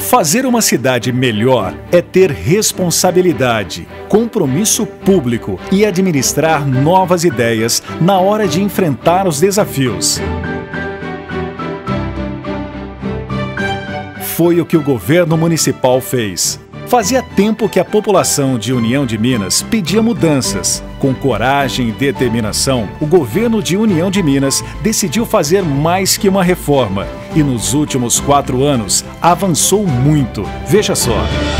Fazer uma cidade melhor é ter responsabilidade, compromisso público e administrar novas ideias na hora de enfrentar os desafios. Foi o que o governo municipal fez. Fazia tempo que a população de União de Minas pedia mudanças. Com coragem e determinação, o governo de União de Minas decidiu fazer mais que uma reforma. E nos últimos 4 anos, avançou muito. Veja só.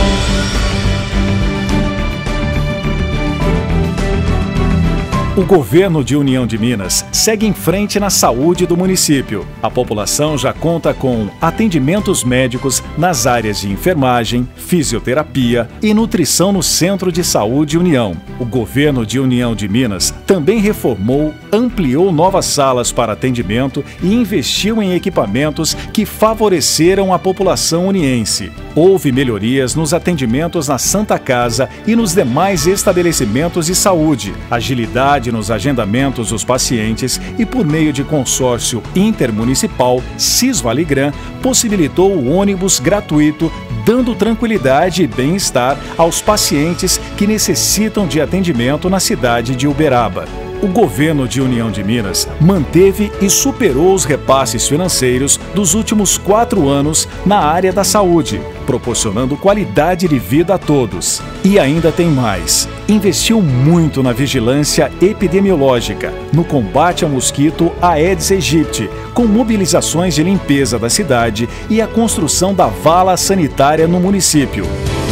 O governo de União de Minas segue em frente na saúde do município. A população já conta com atendimentos médicos nas áreas de enfermagem, fisioterapia e nutrição no Centro de Saúde União. O governo de União de Minas também reformou, ampliou novas salas para atendimento e investiu em equipamentos que favoreceram a população uniense. Houve melhorias nos atendimentos na Santa Casa e nos demais estabelecimentos de saúde, agilidade nos agendamentos dos pacientes e, por meio de consórcio intermunicipal, Cisvaligran possibilitou o ônibus gratuito, dando tranquilidade e bem-estar aos pacientes que necessitam de atendimento na cidade de Uberaba. O governo de União de Minas manteve e superou os repasses financeiros dos últimos 4 anos na área da saúde, proporcionando qualidade de vida a todos. E ainda tem mais. Investiu muito na vigilância epidemiológica, no combate ao mosquito Aedes aegypti, com mobilizações de limpeza da cidade e a construção da vala sanitária no município.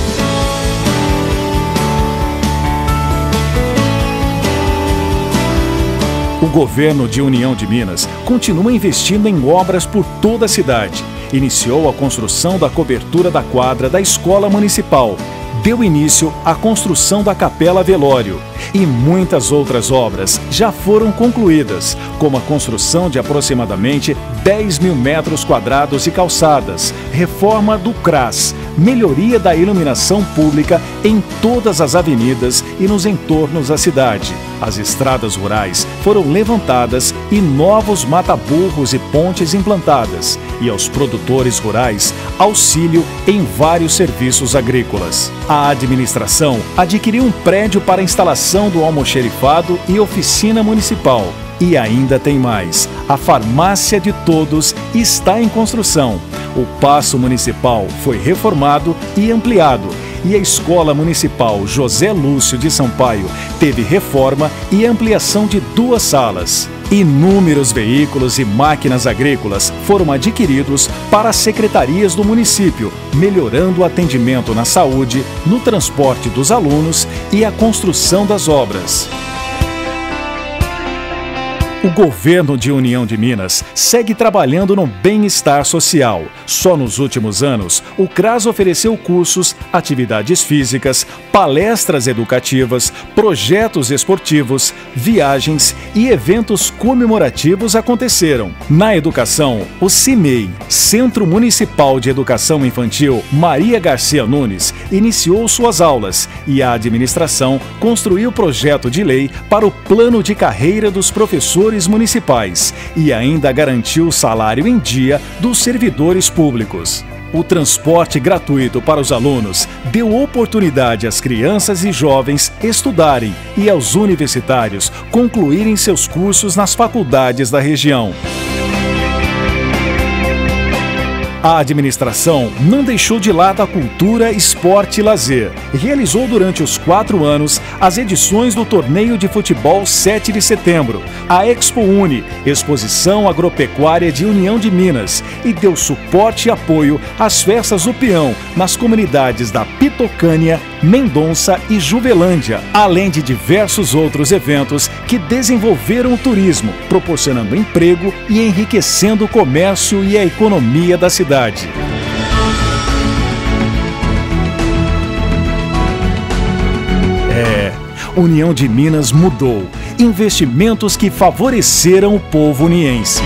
O governo de União de Minas continua investindo em obras por toda a cidade. Iniciou a construção da cobertura da quadra da Escola Municipal. Deu início à construção da Capela Velório. E muitas outras obras já foram concluídas, como a construção de aproximadamente 10 mil metros quadrados de calçadas, reforma do CRAS, melhoria da iluminação pública em todas as avenidas e nos entornos da cidade. As estradas rurais foram levantadas e novos mata-burros e pontes implantadas. E aos produtores rurais, auxílio em vários serviços agrícolas. A administração adquiriu um prédio para instalação do almoxerifado e oficina municipal. E ainda tem mais. A farmácia de todos está em construção. O Paço Municipal foi reformado e ampliado. E a Escola Municipal José Lúcio de Sampaio teve reforma e ampliação de 2 salas. Inúmeros veículos e máquinas agrícolas foram adquiridos para as secretarias do município, melhorando o atendimento na saúde, no transporte dos alunos e a construção das obras. O governo de União de Minas segue trabalhando no bem-estar social. Só nos últimos anos, o CRAS ofereceu cursos, atividades físicas, palestras educativas, projetos esportivos, viagens e eventos comemorativos aconteceram. Na educação, o CIMEI, Centro Municipal de Educação Infantil Maria Garcia Nunes, iniciou suas aulas e a administração construiu o projeto de lei para o plano de carreira dos professores municipais e ainda garantiu o salário em dia dos servidores públicos. O transporte gratuito para os alunos deu oportunidade às crianças e jovens estudarem e aos universitários concluírem seus cursos nas faculdades da região. A administração não deixou de lado a cultura, esporte e lazer. Realizou durante os 4 anos as edições do Torneio de Futebol 7 de Setembro, a Expo Uni, Exposição Agropecuária de União de Minas, e deu suporte e apoio às festas do peão nas comunidades da Pitocânia, Mendonça e Juvelândia, além de diversos outros eventos que desenvolveram o turismo, proporcionando emprego e enriquecendo o comércio e a economia da cidade. União de Minas mudou. Investimentos que favoreceram o povo uniense.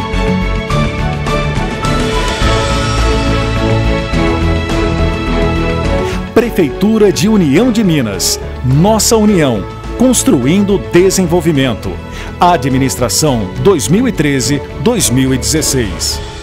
Prefeitura de União de Minas. Nossa União. Construindo desenvolvimento. Administração 2013-2016.